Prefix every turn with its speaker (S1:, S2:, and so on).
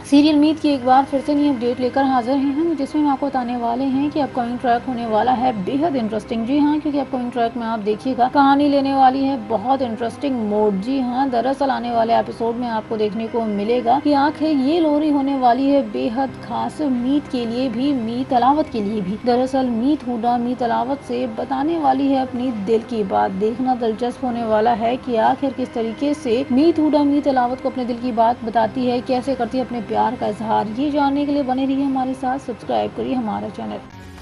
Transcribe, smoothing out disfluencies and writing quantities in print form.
S1: Serial मीत की एक बार फिर से नई अपडेट लेकर हाजिर हैं हम, जिसमें हम आपको बताने वाले हैं कि अपकमिंग ट्रैक होने वाला है बेहद इंटरेस्टिंग। जी हाँ, क्योंकि अपकमिंग ट्रैक में आप देखिएगा कहानी लेने वाली है बहुत इंटरेस्टिंग मोड। जी हाँ, दरअसल आने वाले एपिसोड में आपको देखने को मिलेगा कि आखिर ये लोरी होने वाली है बेहद खास मीत के लिए भी, मीत अलावत के लिए भी। दरअसल मीत हुडा मीत अलावत से बताने वाली है अपनी दिल की बात। देखना दिलचस्प होने वाला है कि आखिर किस तरीके से मीत हुडा मीत अलावत को अपने दिल की बात बताती है, कैसे करती है अपने प्यार का इजहार। ये जानने के लिए बने रहिए हमारे साथ, सब्सक्राइब करिए हमारा चैनल।